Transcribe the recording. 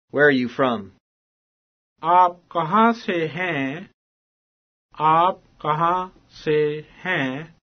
Where are you from? आप कहाँ से हैं? आप कहाँ से हैं?